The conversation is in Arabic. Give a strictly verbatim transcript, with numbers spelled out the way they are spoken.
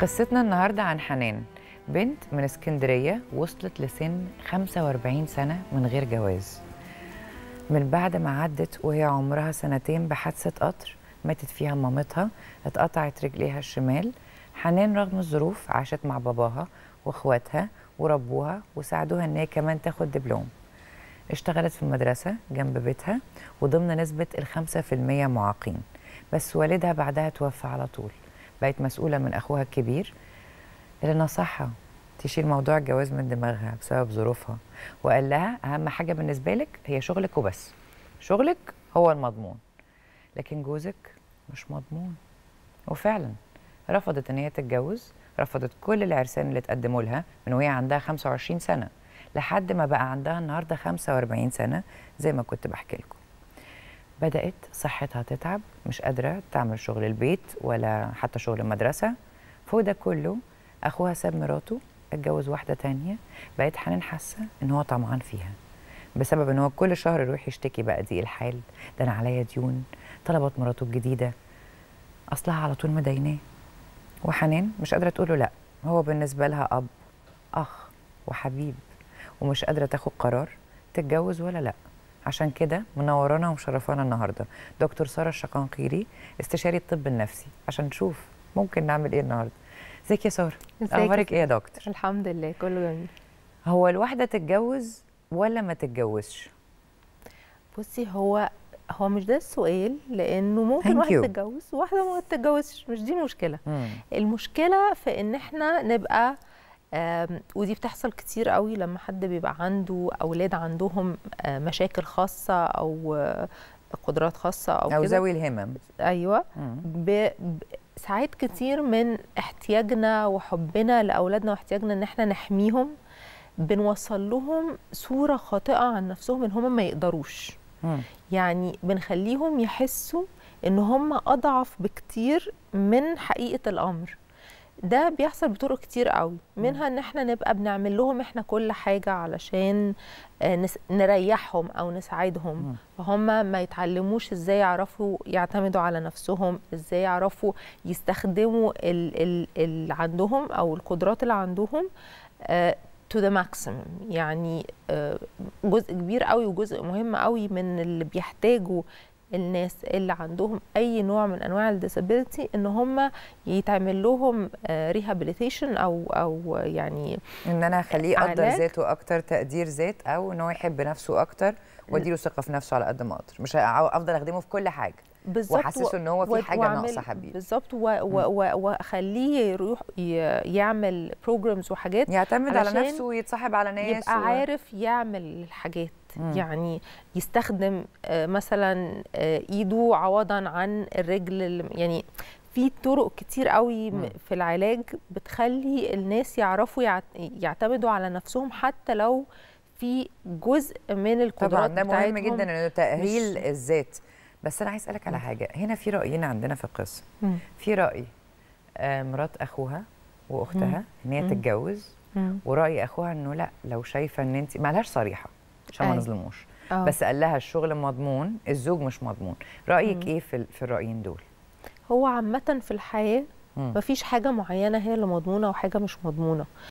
قصتنا النهاردة عن حنان، بنت من اسكندرية وصلت لسن خمسة وأربعين سنة من غير جواز، من بعد ما عدت وهي عمرها سنتين بحادثة قطر ماتت فيها مامتها، اتقطعت رجليها الشمال. حنان رغم الظروف عاشت مع باباها واخواتها وربوها وساعدوها ان هي كمان تاخد دبلوم. اشتغلت في المدرسة جنب بيتها وضمن نسبة الخمسة في المية معاقين، بس والدها بعدها توفى على طول. بقت مسؤولة من أخوها الكبير اللي نصحها تشيل موضوع الجواز من دماغها بسبب ظروفها، وقال لها أهم حاجة بالنسبة لك هي شغلك وبس، شغلك هو المضمون، لكن جوزك مش مضمون. وفعلا رفضت ان هي تتجوز، رفضت كل العرسان اللي اتقدموا لها من وهي عندها خمسة وعشرين سنة لحد ما بقى عندها النهارده خمسة وأربعين سنة زي ما كنت بحكي لكم. بدأت صحتها تتعب، مش قادرة تعمل شغل البيت ولا حتى شغل المدرسة. فوق ده كله أخوها ساب مراته اتجوز واحدة تانية. بقت حنان حاسة إن هو طمعان فيها بسبب إن هو كل شهر يروح يشتكي بقى دي الحال، ده أنا عليا ديون، طلبت مراته الجديدة، أصلها على طول مديناه. وحنان مش قادرة تقوله لأ، هو بالنسبة لها أب، أخ وحبيب، ومش قادرة تاخد قرار تتجوز ولا لأ. عشان كده منورانا ومشرفانا النهارده دكتور سارة الشقنقيري، استشاري الطب النفسي، عشان نشوف ممكن نعمل ايه النهارده. ازيك يا سارة؟ اخبارك ايه يا دكتور؟ الحمد لله كله جميل. هو الواحدة تتجوز ولا ما تتجوزش؟ بصي، هو هو مش ده السؤال، لانه ممكن واحده تتجوز وواحده ما تتجوزش، مش دي المشكله. مم. المشكله في ان احنا نبقى ودي بتحصل كتير قوي لما حد بيبقى عنده اولاد عندهم مشاكل خاصه او قدرات خاصه او, أو ذوي الهمم. ايوه. ب... ساعات كتير من احتياجنا وحبنا لاولادنا واحتياجنا ان احنا نحميهم بنوصل لهم صوره خاطئه عن نفسهم ان هم ما يقدروش. مم. يعني بنخليهم يحسوا ان هم اضعف بكتير من حقيقه الامر. ده بيحصل بطرق كتير قوي، منها ان احنا نبقى بنعمل لهم احنا كل حاجه علشان نريحهم او نساعدهم، فهم ما يتعلموش ازاي يعرفوا يعتمدوا على نفسهم، ازاي يعرفوا يستخدموا اللي عندهم او القدرات اللي عندهم to the maximum. يعني جزء كبير قوي وجزء مهم قوي من اللي بيحتاجوا الناس اللي عندهم اي نوع من انواع الديسابيلتي ان هم يتعمل لهم ريهابيليتيشن او او يعني ان انا اخليه يقدر ذاته اكتر، تقدير ذات، او ان هو يحب نفسه اكتر واديله ثقه في نفسه على قد ما اقدر. مش افضل اخدمه في كل حاجه واحسسه ان هو في حاجه ناقصه حبيبي. بالظبط، واخليه يروح يعمل بروجرامز وحاجات يعتمد على نفسه ويتصاحب على ناس، يبقى و... عارف يعمل الحاجات. مم. يعني يستخدم مثلا ايده عوضا عن الرجل. يعني في طرق كتير قوي مم. في العلاج بتخلي الناس يعرفوا يعتمدوا على نفسهم حتى لو في جزء من القدرات طبعا. ده مهم جدا انه تأهيل الذات. بس انا عايز اسالك على حاجه هنا. في رايين عندنا في القصه. مم. في راي آه مرات اخوها واختها ان هي تتجوز، وراي اخوها انه لا، لو شايفه ان انت معلهاش صريحه عشان ما نظلموش، بس قال لها الشغل مضمون، الزوج مش مضمون. رايك مم. ايه في في الرايين دول؟ هو عامه في الحياه مفيش حاجه معينه هي اللي مضمونه وحاجه مش مضمونه.